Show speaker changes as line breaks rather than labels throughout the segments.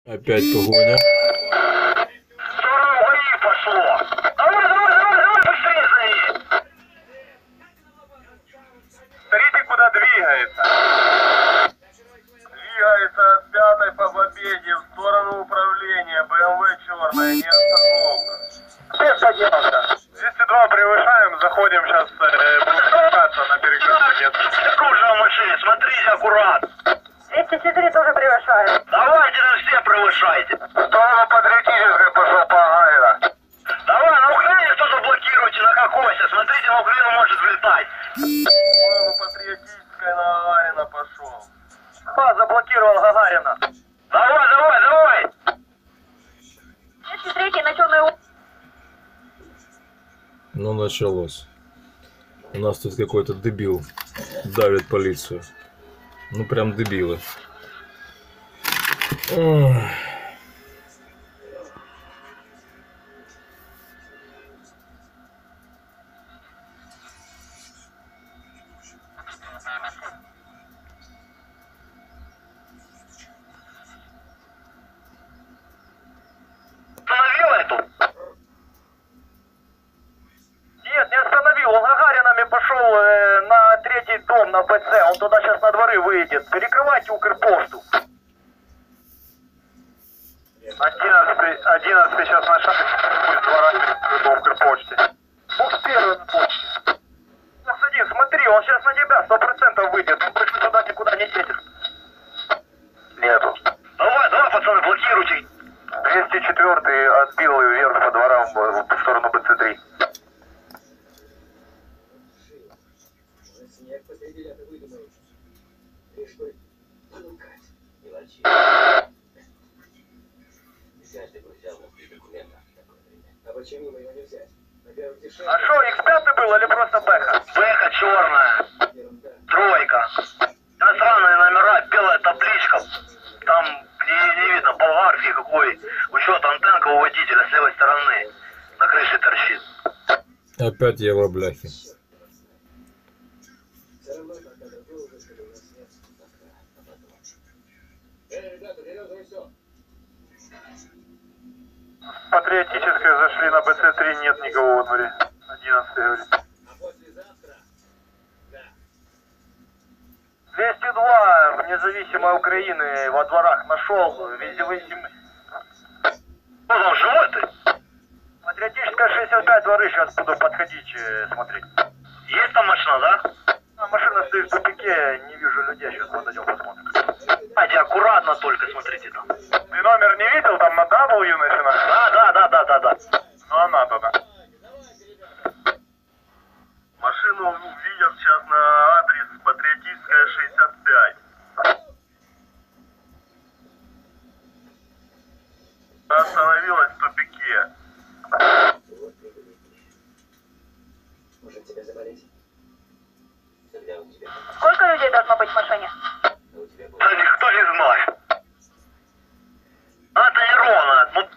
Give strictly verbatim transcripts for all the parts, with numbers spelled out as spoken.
Опять погоня.
Здорово, и пошло. Давай, давай, давай, давай, быстрее за ней.
Смотрите, куда двигается. Двигается от пятой по победе в сторону управления. БМВ черная, не остановка.
Без подделка.
двести два превышаем, заходим сейчас, э, будем спускаться на перекрестке.
Кружа в машине, смотрите аккуратно.
двести четыре тоже превышает.
Давайте на все превышайте.
В сторону патриотической пошел по Гагарина.
Давай, на Украине кто заблокируйте на кокосе. Смотрите, на Украину может влетать.
В сторону патриотической на Гагарина пошел.
Кто заблокировал Гагарина? Давай, давай, давай.
двести три на черную улицу.
Ну, началось. У нас тут какой-то дебил давит полицию. Ну, прям дебилы. Ох.
Остановил эту?
Нет, не остановил, он Гагаринами пошел э, на третий дом на БЦ, он туда сейчас на дворы выйдет. Перекрывайте Укрпошту. одиннадцатый, одиннадцатый сейчас на шаг будет двора по Укрпочте. Бог первый на почте. Бокс один, смотри, он сейчас на тебя сто процентов выйдет, он больше туда никуда не едет. Нету.
Давай, давай, пацаны, блокируйте.
двести четыре отбил вверх по дворам в сторону БЦ три.
Снег посреди лета выдумаешь. Лишь бы понукать, не волчи. Каждый бы взял на три документа в такое время. А почему бы его не взять? Во-первых, дешевле.
А что, икс пять был или просто Бэха?
Бэха черная.
Ерунда.
Тройка. Иностранные номера, белая табличка. Там не, не видно болгарки какой. Учет антенка у водителя с левой стороны. На крыше торчит.
Опять евробляхи.
Все равно, когда другой уже сказал, у нас нет пока, а потом. Эй, ребята, вперед, вы все.
Патриотической зашли на БЦ три, нет никого во дворе. одиннадцатый говорит.
А послезавтра? Да.
двести два в независимой Украины во дворах нашел. Везде
Ну, там живой ты?
Патриотическая шестьдесят пять дворы, сейчас буду подходить э, смотреть.
Есть там машина, да?
А машина стоит в тупике, не вижу людей, сейчас подойдем посмотрим.
Давайте аккуратно только, смотрите там.
Ты номер не видел, там на W начинается?
Да, да, да, да, да, да.
Ну она тогда.
Давайте, ребята.
Машину видят сейчас на адрес Патриотическая шестьдесят пять. Остановилась в тупике.
Вот прибыли. Может тебе заболеть? Тогда у тебя...
Сколько людей должно быть в машине?
А у тебя будет...
Да никто не знает. А это неровно. Ну,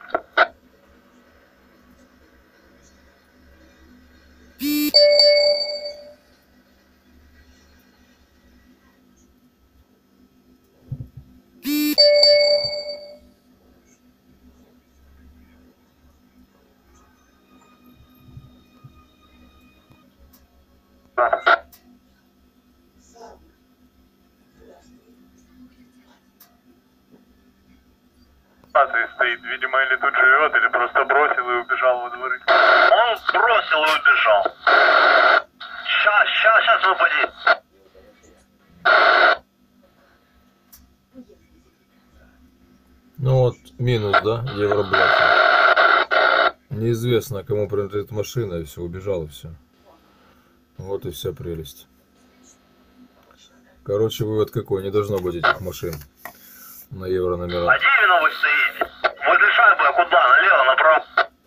Стоит, видимо, или тут живет, или просто бросил и убежал во дворы.
он бросил и убежал. Сейчас, сейчас, сейчас выпадет.
Ну вот, минус, да, евробляхи. Неизвестно, кому принадлежит машина, и все, убежал, и все. Вот и вся прелесть. Короче, вывод какой, не должно быть этих машин на евро номера.
А где именно вы стоите? Возле шайбы, а куда? Налево, направо?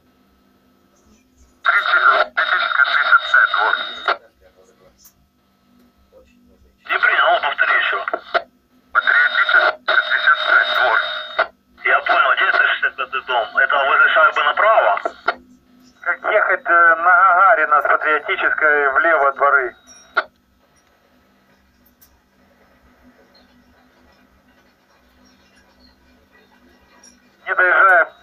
Патриотическая шестьдесят пять двор.
Не принял, ну повтори еще.
Патриотическая шестьдесят пять двор.
Я понял, где это шестьдесят пятый дом? Это возле шайбы направо?
Как ехать э, на Гагарина с Патриотической влево дворы. Не доезжая